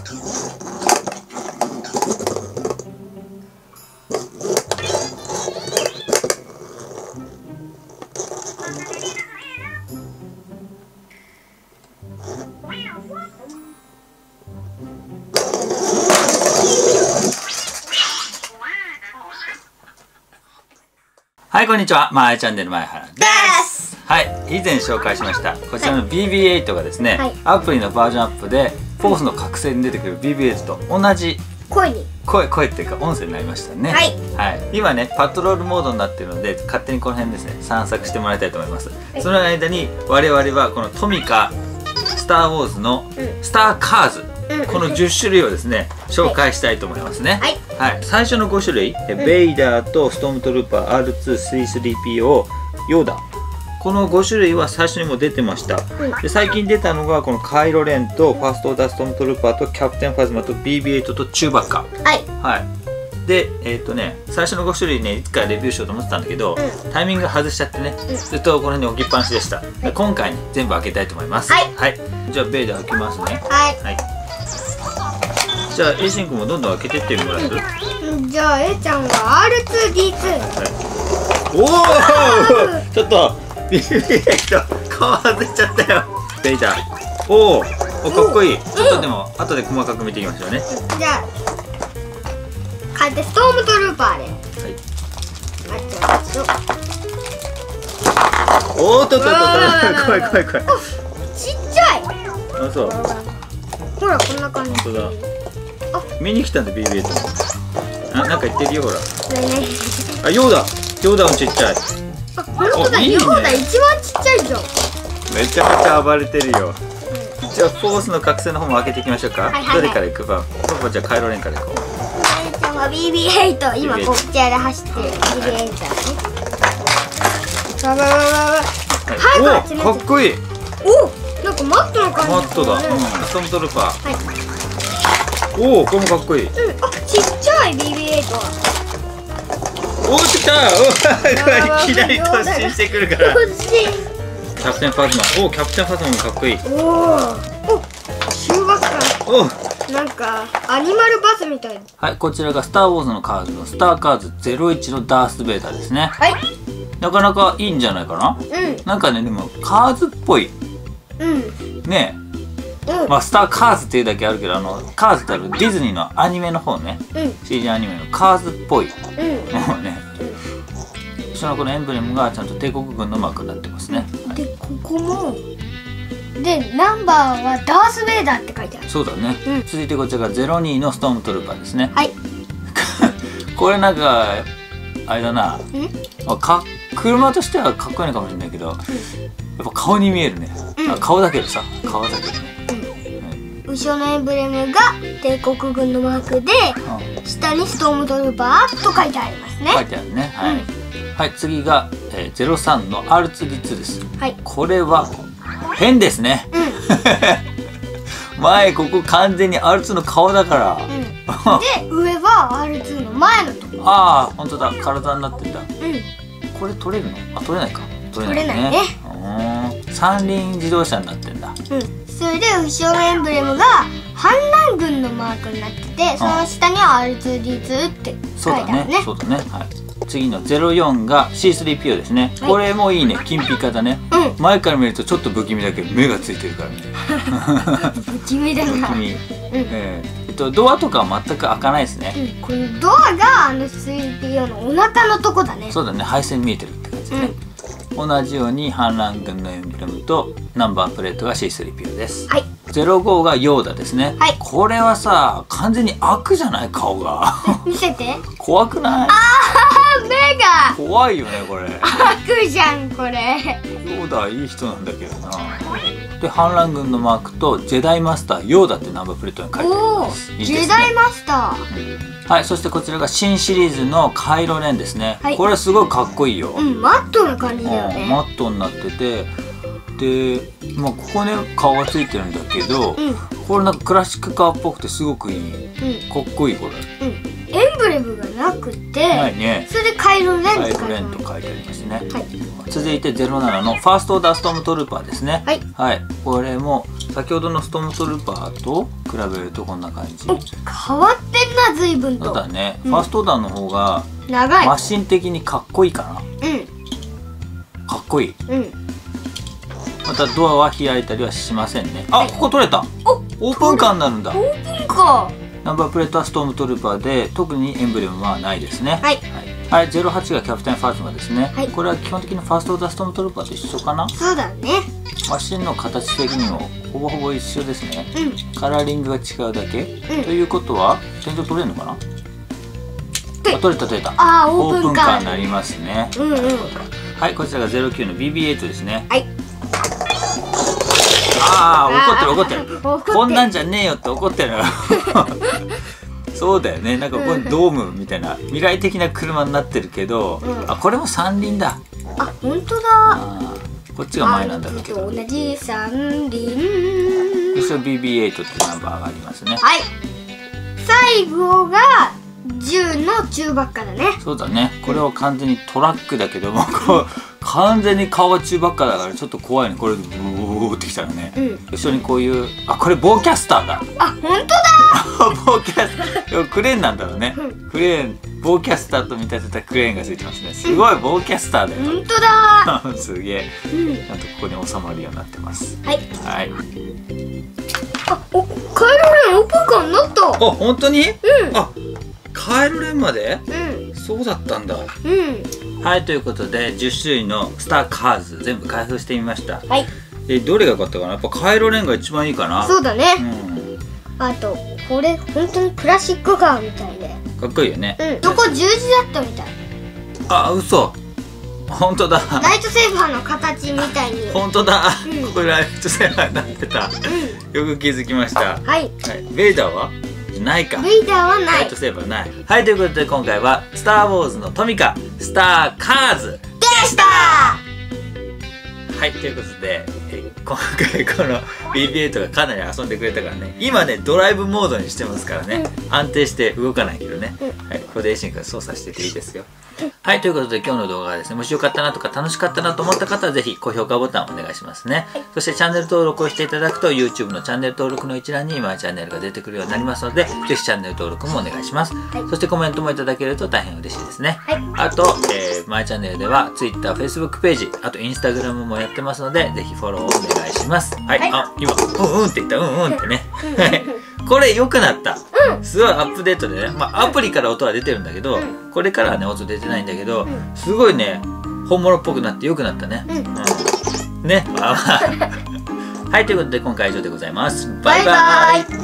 はい、こんにちは。まあ、チャンネル前原です。はい、以前紹介しましたこちらの BB8 がですね、はい、アプリのバージョンアップでフォースの覚醒に出てくる BB8 と同じ声っていうか音声になりましたね。はい、はい、今ねパトロールモードになっているので勝手にこの辺ですね散策してもらいたいと思います。はい、その間に我々はこのトミカスター・ウォーズのスター・カーズ、この10種類をですね紹介したいと思いますね。はい、最初の5種類、ベイダーとストームトルーパー R2C3PO ヨーダ、この5種類は最初にも出てました。で最近出たのがこのカイロレンとファーストオーダーストームトルーパーとキャプテンファズマと BB8 とチューバッカ。はい、で最初の5種類ねいつかレビューしようと思ってたんだけど、タイミング外しちゃってね、ずっとこの辺に置きっぱなしでした。今回ね全部開けたいと思います。はい、じゃあベイダー開けますね。はい、じゃあエイシン君もどんどん開けてってもらえる？ じゃあエイちゃんは R2D2。 おお、ちょっとBB8顔外れちゃったよ。ベイダー、おお、かっこいい。ちょっとでも後で細かく見ていきましょうね。 じゃあ変えてストームトルーパーで。 おおっとっとっと、怖い。 ちっちゃい。 あ、そう。 ほらこんな感じ。 本当だ。見に来たんで BB8。なんか言ってるよほら。あ、ヨーダもちっちゃい。 あ、本当だ。ヨーダ一番ちっちゃいじゃん。 めちゃめちゃ暴れてるよ。じゃあフォースの覚醒の方も開けていきましょうか。どれからいくか。パパじゃあカイロレンからいこう。 エイちゃんは BB8、今こちらで走ってる BB8 だね。 はい、かっこいい。 お、なんかマットな感じ。 マットだ。ストームトルーパー。おお、これもかっこいい。 あ、ちっちゃい BB8 は。 おお、来た。いきなり突進してくるから。キャプテンファズマ。おお、キャプテンファズマもかっこいい。 お、シューバッカー。なんかアニマルバスみたい。 はい、こちらがスター・ウォーズのカーズのスター・カーズ01のダース・ベイダーですね。はい。なかなかいいんじゃないかな。なんかね、でもカーズっぽい。ねえ。まあスターカーズっていうだけあるけど、カーズってあるディズニーのアニメの方ね、CG アニメのカーズっぽいもうね、そのこのエンブレムがちゃんと帝国軍のマークになってますね。 でここもでナンバーはダース・ベイダーって書いてある。 そうだね。続いてこちらが02のストームトルーパーですね。はい。これなんかあれだな、車としてはかっこいいのかもしれないけど、やっぱ顔に見えるね。顔だけどさ、顔だけどね。 後ろのエンブレムが帝国軍のマークで、下にストームトルーパーと書いてありますね。 書いてあるね。はい、次が03の R2D2 です。これは変ですね。前ここ完全に R2 の顔だから。 で上は R2 の前のところ。 ああ、本当だ、体になってんだ。これ取れるの？あ、取れないか。 取れないね。 三輪自動車になってんだ。 それで後ろのエンブレムが反乱軍のマークになってて、その下には R2D2 って書いてあるね。 そうだね。はい。次の04が C3PO ですね。これもいいね。金ピカだね。前から見るとちょっと不気味だけど目がついてるからね。 不気味だな。 ドアとかは全く開かないですね。 このドアがC3PO のお腹のとこだね。 そうだね。配線見えてるって感じね。同じように反乱軍のエンブレムとナンバープレートが C3PO です。はい。05がヨーダですね。はい。これはさ、完全に悪じゃない顔が。 見せて。 怖くない？ 目が。 怖いよねこれ。 悪じゃんこれ。 ヨーダいい人なんだけどな。で反乱軍のマークとジェダイマスターヨーダってナンバープレートに書いてあります。 ジェダイマスター。はい、そしてこちらが新シリーズのカイロレンですね。これすごいかっこいいよ。 マットな感じだよね。 マットになってて、で、まあここね顔がついてるんだけど、これなんかクラシックカーっぽくてすごくいい。かっこいいこれ。 エンブレムがなくて、それでカイロレンって書いてありますね。続いて07のファーストオーダーストームトルーパーですね。はい、これも先ほどのストームトルーパーと比べるとこんな感じ。 変わってんな、随分と。 そうだね、ファーストオーダーの方が長い。 マシン的にかっこいいかな。かっこいい。またドアは開いたりはしませんね。あ、ここ取れた。オープンカーになるんだ。 オープンカー。 ナンバープレートはストームトルーパーで、特にエンブレムはないですね。 はい、 はい、08がキャプテンファーズマですね。これは基本的にファーストオーダーストームトルーパーと一緒かな。 そうだね。 マシンの形的にもほぼほぼ一緒ですね。カラーリングが違うだけ。ということは先頭取れるのかな。取れた取れた。オープンカーになりますね。はい、こちらが09の BB8 ですね。はい。怒ってる。こんなんじゃねえよって怒ってる。そうだよね。なんかこれドームみたいな未来的な車になってるけど、これも三輪だ。 あ、本当だ。 こっちが前なんだろうけど。 同じ三輪。 後ろ BB8 ってナンバーがありますね。 はい。最後が10の中ばっかだね。 そうだね。これは完全にトラックだけども、こう完全に顔が中ばっかだからちょっと怖いね。これブーってきたらね。後ろにこういうこれボーキャスターだ。 あ、本当だ。 ボーキャスター、クレーンなんだろうね。クレーン、ボーキャスターと見立てたクレーンがついてますね。すごいボーキャスターだよ。 本当だ。 すげえ。ちゃんとここに収まるようになってます。 はい。 はい。 カイロレンオープンカーになった。 本当に？カイロレンまで？そうだったんだ。はい、ということで10種類のスターカーズ全部開封してみました。はい。どれが良かったかな。やっぱカイロレンが一番いいかな。 そうだね。あとこれ本当にクラシックカーみたいでかっこいいよね。 そこ十字だったみたい。 嘘。本当だ。 ライトセーバーの形みたいに。 本当だ。これライトセーバーになってた。よく気づきました。はい。ベイダーはないか。 ベイダーはない。 ライトセーバーない。はい、ということで今回はスター・ウォーズのトミカスター・カーズでした。 はい、ということで、今回この BB8 がかなり遊んでくれたからね。今ねドライブモードにしてますからね。安定して動かないけどね。はい、これでエイシンから操作してていいですよ。はい、ということで今日の動画がですね、もしよかったなとか楽しかったなと思った方はぜひ高評価ボタンをお願いしますね。そしてチャンネル登録をしていただくと YouTube のチャンネル登録の一覧にマイチャンネルが出てくるようになりますので、ぜひチャンネル登録もお願いします。そしてコメントもいただけると大変嬉しいですね。あと、マイチャンネルでは Twitter、Facebook ページ、あと Instagram もやってますので、ぜひフォローをお願いします。はい、今、って言った、ってね。これ良くなった。すごいアップデートでね。アプリから音は出てるんだけど、これからはね、音出てないんだけど、すごいね、本物っぽくなって良くなったね。ね。はい、ということで今回は以上でございます。バイバイ。